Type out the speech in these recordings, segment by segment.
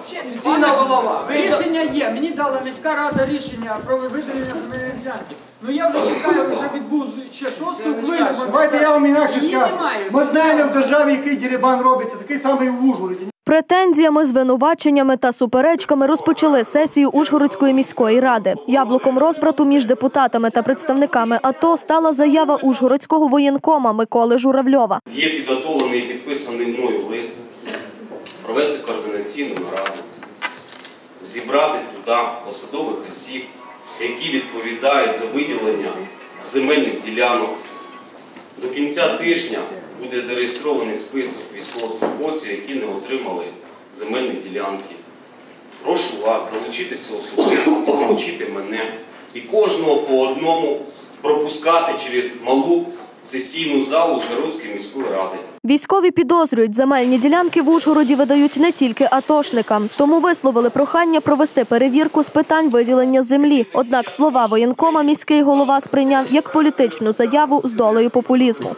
Ціна голова. Рішення є. Мені дала міська рада рішення про виділення земельної ділянки. Ну я вже чекаю, вже відбув ще шосту хвилю. Давайте я вам інакше скажу. Ми знаємо в державі, який дерибан робиться, такий самий і в Ужгороді. Претензіями, звинуваченнями та суперечками розпочали сесію Ужгородської міської ради. Яблуком розбрату між депутатами та представниками АТО стала заява ужгородського воєнкома Миколи Журавльова. Є підготовлений і підписаний мною лист провести координаційну нараду, зібрати туди посадових осіб, які відповідають за виділення земельних ділянок. До кінця тижня буде зареєстрований список військовослужбовців, які не отримали земельні ділянки. Прошу вас залучитися особисто і залучити мене. І кожного по одному пропускати через малу сесійну залу Ужгородської міської ради. Військові підозрюють, земельні ділянки в Ужгороді видають не тільки атошникам. Тому висловили прохання провести перевірку з питань виділення землі. Однак слова воєнкома міський голова сприйняв як політичну заяву з долею популізму.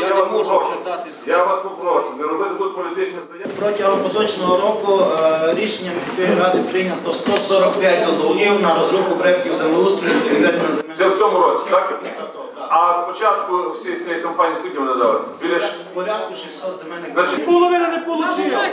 Я вас попрошу, не робити тут політичні заяви. Протягом поточного року рішення міської ради прийнято 145 дозволів на розробку проєктів землеустрою щодо відведення земель. Це в цьому році, так? А спочатку всієї цієї кампанії скільки вони дали? Біля порядку 600 земельних. Половина не отримала.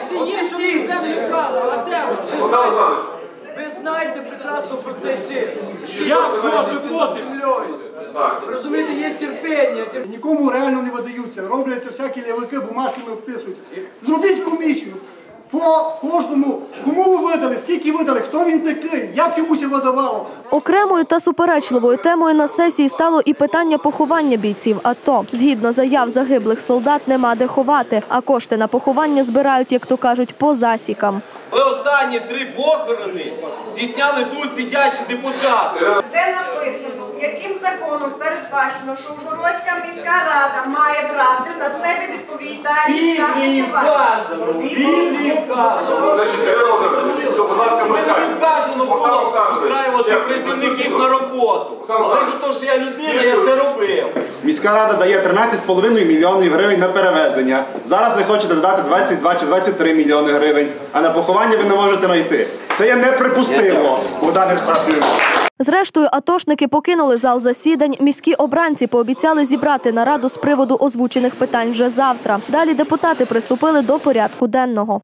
Олександр Олександрович. Ви знаєте прекрасно про цей цирк. Як зможе бути землею? Розумієте, є терпіння. Нікому реально не видаються, робляться всякі лявики, бумажками вписуються. Зробіть комісію по кожному, кому ви видали, скільки видали, хто він такий, як йомуся видавало. Окремою та суперечливою темою на сесії стало і питання поховання бійців АТО. Згідно заяв загиблих солдат, нема де ховати, а кошти на поховання збирають, як то кажуть, по засікам. Ви останні 3 похорони здійсняли тут сидячі депутати. Де написано, яким законом передбачено, що Ужгородська міська рада має брати на себе відповідальність за поховання. Біблії вказано. Значить, Ірина Володимирівна, будь ласка, Вказано було устраювати працівників на роботу. Але за те, що я людина, я це робив. Міська рада дає 13,5 мільйонів гривень на перевезення. Зараз ви хочете додати 22 чи 23 мільйони гривень, а на поховання ви не можете знайти. Це є неприпустимо у даних статусах. Зрештою, атошники покинули зал засідань. Міські обранці пообіцяли зібрати нараду з приводу озвучених питань вже завтра. Далі депутати приступили до порядку денного.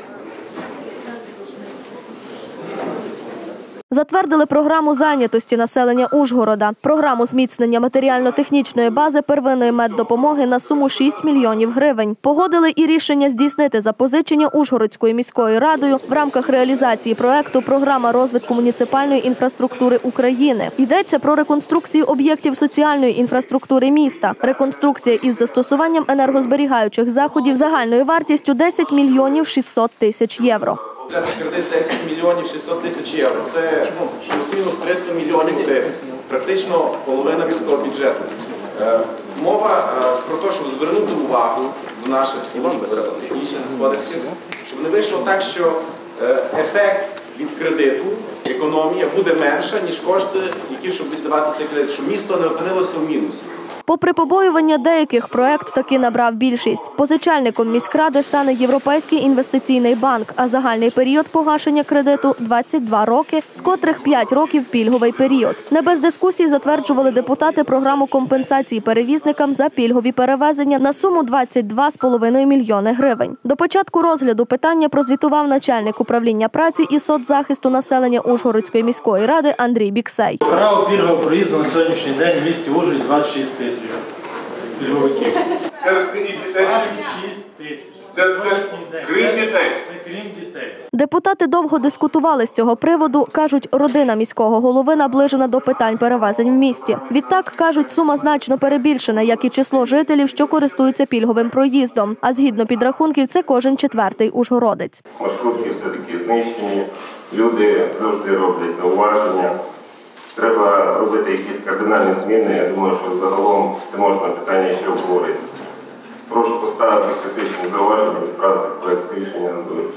Затвердили програму зайнятості населення Ужгорода, програму зміцнення матеріально-технічної бази первинної меддопомоги на суму 6 мільйонів гривень. Погодили і рішення здійснити запозичення Ужгородською міською радою в рамках реалізації проекту «Програма розвитку муніципальної інфраструктури України». Йдеться про реконструкцію об'єктів соціальної інфраструктури міста. Реконструкція із застосуванням енергозберігаючих заходів загальною вартістю 10 мільйонів 600 тисяч євро. Кредит 10 мільйонів 600 тисяч євро. Це плюс-мінус 300 мільйонів гривень. Практично половина міського бюджету. Мова про те, щоб звернути увагу до наших технічних кодексів, щоб не вийшло так, що ефект від кредиту, економія буде менша, ніж кошти, які щоб віддавати цей кредит, щоб місто не опинилося в мінусі. Попри побоювання деяких, проект таки набрав більшість. Позичальником міськради стане Європейський інвестиційний банк, а загальний період погашення кредиту – 22 роки, з котрих 5 років – пільговий період. Не без дискусій затверджували депутати програму компенсації перевізникам за пільгові перевезення на суму 22,5 мільйони гривень. До початку розгляду питання прозвітував начальник управління праці і соцзахисту населення Ужгородської міської ради Андрій Біксей. Право пільгового проїзду на сьогоднішній день в місті Ужгороді 26 тисяч. Пільговиків. Серед дітей? 26 тисяч. Це крім дітей? Це крім дітей. Депутати довго дискутували з цього приводу. Кажуть, родина міського голови наближена до питань перевезень в місті. Відтак, кажуть, сума значно перебільшена, як і число жителів, що користуються пільговим проїздом. А згідно підрахунків, це кожен 4-й ужгородець. Маршрутки все-таки знищені, люди завжди роблять зауваження. Треба робити якісь кардинальні зміни. Я думаю, що загалом це можна питання ще обговорити. Прошу поставити критичні зауваження, відправити проєкт рішення на довірчі.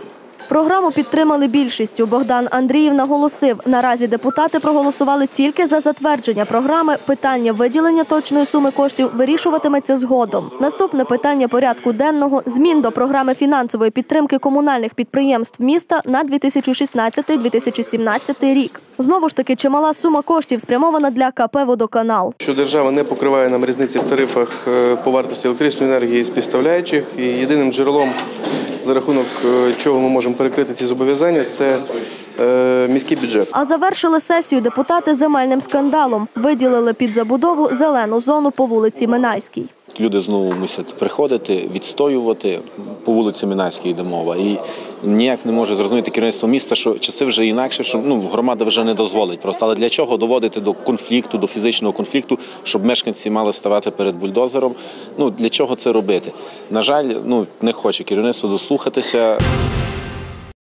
Програму підтримали більшістю. Богдан Андріїв наголосив, наразі депутати проголосували тільки за затвердження програми. Питання виділення точної суми коштів вирішуватиметься згодом. Наступне питання порядку денного – змін до програми фінансової підтримки комунальних підприємств міста на 2016-2017 рік. Знову ж таки, чимала сума коштів спрямована для КП «Водоканал». Що держава не покриває нам різниці в тарифах по вартості електричної енергії співставляючих, і єдиним джерелом, за рахунок чого ми можемо перекрити ці зобов'язання, це міський бюджет. А завершили сесію депутати земельним скандалом. Виділили під забудову зелену зону по вулиці Минайській. Люди знову мусять приходити, відстоювати, по вулиці Минайській йде мова. І ніяк не може зрозуміти керівництво міста, що часи вже інакше, що громада вже не дозволить просто. Але для чого доводити до конфлікту, до фізичного конфлікту, щоб мешканці мали ставати перед бульдозером? Для чого це робити? На жаль, не хоче керівництво дослухатися.